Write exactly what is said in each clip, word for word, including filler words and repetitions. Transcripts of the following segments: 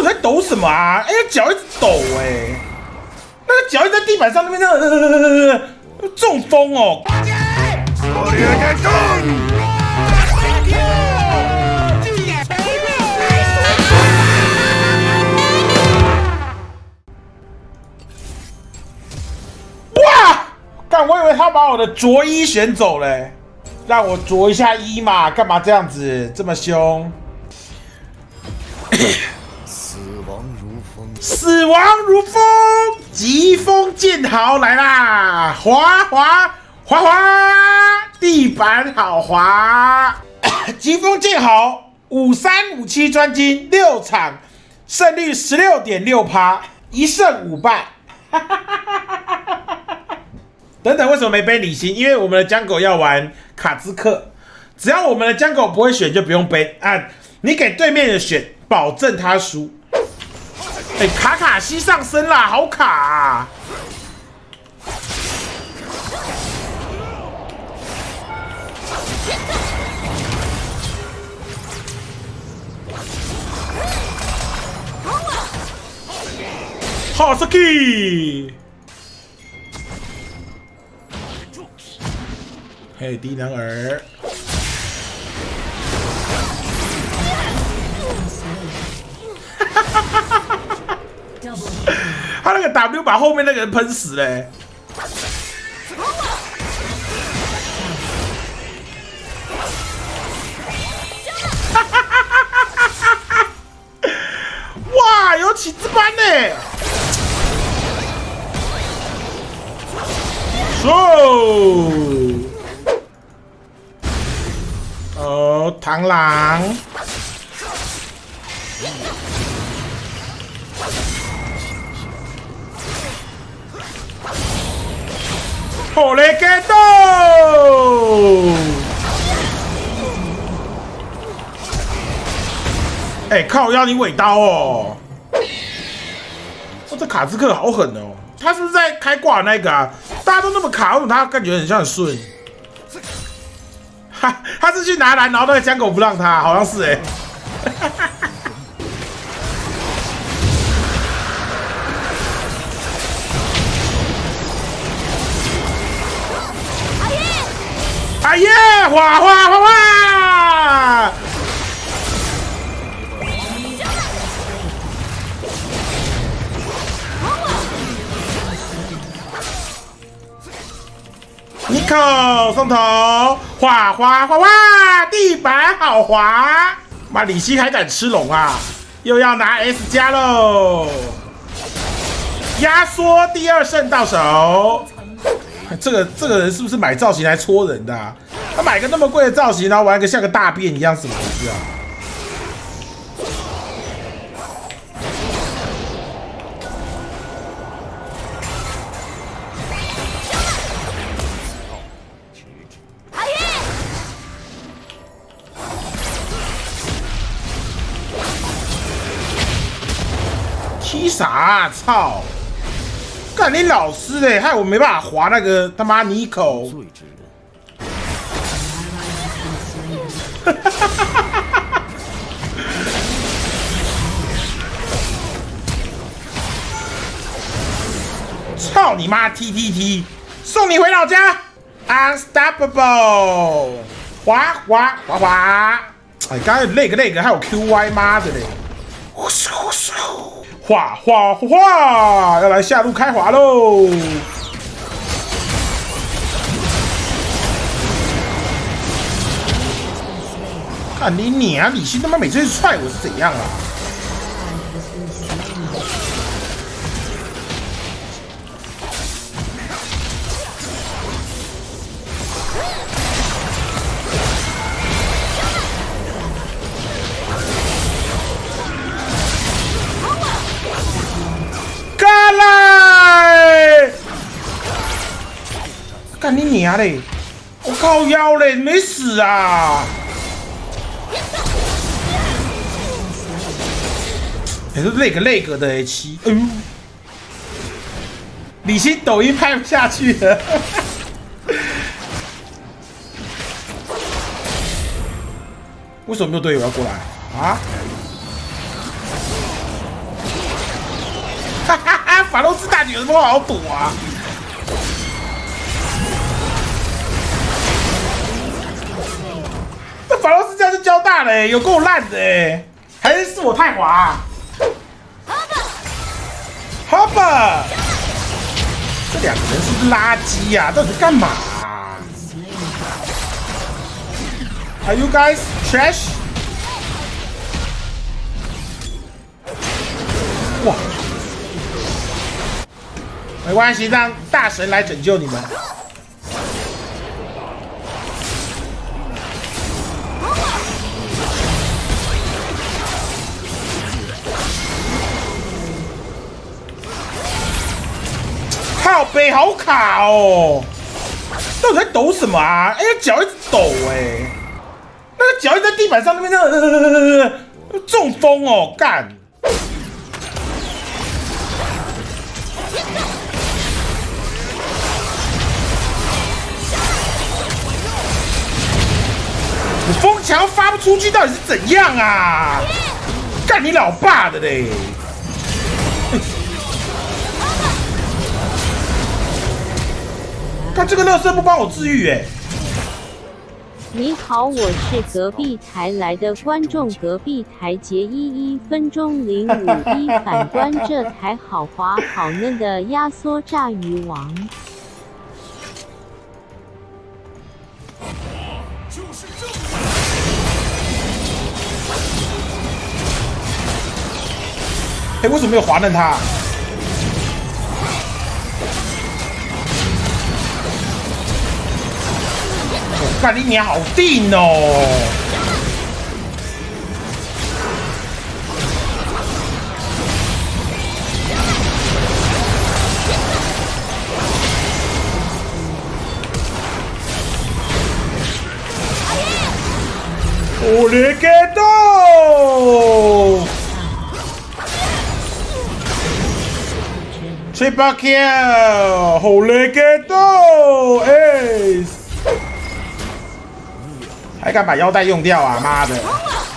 在抖什么啊？哎、欸，脚一直抖哎、欸，那个脚一直在地板上那边这样，呃，中风哦。哇！干，我以为他把我的着衣选走了、欸，让我着一下衣嘛，干嘛这样子这么凶？ 死亡如风， 死亡如风，疾风剑豪来啦！滑滑滑滑，地板好滑。疾风剑豪五三五七专精，六场胜率十六点六趴，一胜五败。等等，为什么没背李欣？因为我们的江狗要玩卡兹克，只要我们的江狗不会选，就不用背啊。你给对面的选，保证他输。哎、欸，卡卡西上身啦，好卡、啊！好 Saki， 嘿，低能儿。他那个 W 把后面那个人喷死了、欸。哇，有起子班呢、欸！哦，哦，螳螂。好嘞，get到！哎，靠腰你尾刀哦！哦，这卡兹克好狠哦！他是不是在开挂那个啊？大家都那么卡，为什么他感觉很像很顺？哈，他是去拿蓝，然后那个江狗不让他，好像是哎、欸。哎耶！哗哗哗哗！尼克送头，哗哗哗哗，地板好滑！妈，李欣还敢吃龙啊？又要拿 S 加喽！压缩第二胜到手。这个这个人是不是买造型来戳人的、啊？他买个那么贵的造型，然后玩个像个大便一样，什么意思啊？踢啥、啊？操！干你老师嘞、欸，害我没办法滑那个他妈尼口。操你妈 ！T T T， 送你回老家 ，Unstoppable， 滑滑滑滑！哎，刚才那个那个还有 Q Y， 妈的嘞！哗哗哗！要来下路开滑喽！看你娘！李欣他妈每次踹我是怎样啊？干来！干你娘嘞！我靠腰嘞，没死啊！也是那个那个的 A 七，哎呦！李欣抖音拍不下去了。为什么没有队友要过来啊？ 法洛斯大姐有什么好赌啊？这法洛斯这样就交大了、欸，有够烂的哎、欸！还是是我太滑、啊？哈巴，这两个人是不是垃圾呀、啊？到底干嘛、啊 ？Are you guys trash？ 哇！没关系，让大神来拯救你们。靠背好卡哦！到底在抖什么啊？哎、欸，脚一直抖哎、欸，那个脚一直在地板上那边那个、呃、中风哦，干！我风墙发不出去，到底是怎样啊？干你老爸的嘞！看这个垃圾不帮我治愈哎！ 你好，我是隔壁台来的观众，隔壁台截一一分钟零五一，反观这台好滑好嫩的压缩炸鱼王。 哎、欸，为什么没有滑嫩他？干你娘好定哦！我勒个豆 ！Triple kill！ 好勒个豆 ！Ace！ 还敢把腰带用掉啊！妈的！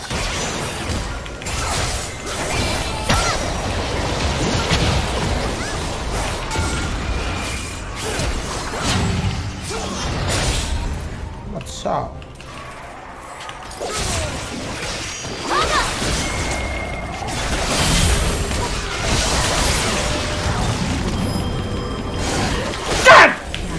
我操！干！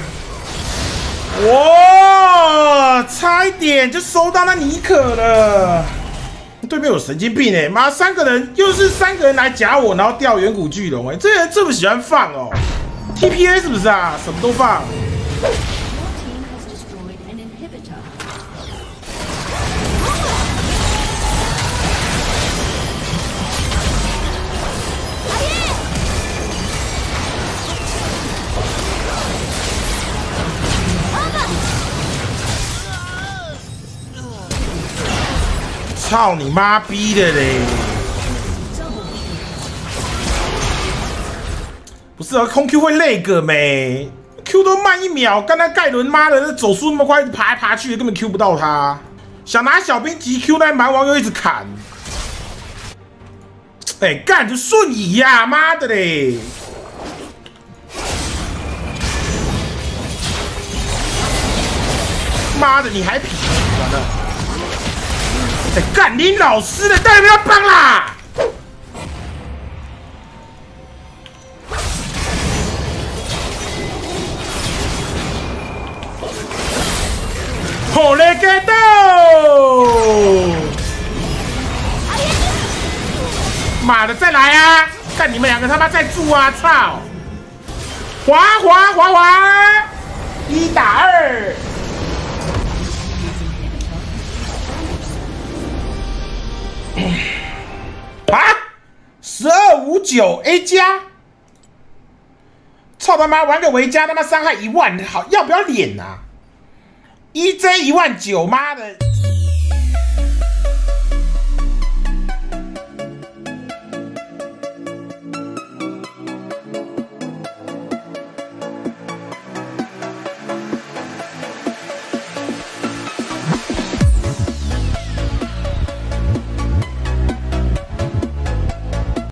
哇！差一点就收到那尼可了。对面有神经病哎、欸！妈，三个人又是三个人来夹我，然后钓远古巨龙哎、欸！这人这么喜欢放哦 ，T P A 是不是啊？什么都放。操你妈逼的嘞！不是啊，空 Q 会累个没 ？Q 都慢一秒，刚才盖伦妈的走速那么快，爬来爬去根本 Q 不到他。想拿小兵急 Q， 但蛮王又一直砍。哎、欸，干就瞬移呀、啊！妈的嘞！妈的，你还皮完了！哎，干你老师的，当然不要帮啦！好嘞，盖到！妈的，再来啊！干你们两个他妈再住啊！操！滑滑滑滑，一打二。啊！十二五九 A 加，操他妈！玩个维加他妈伤害一万，好要不要脸啊 ？E J 一万九，妈的！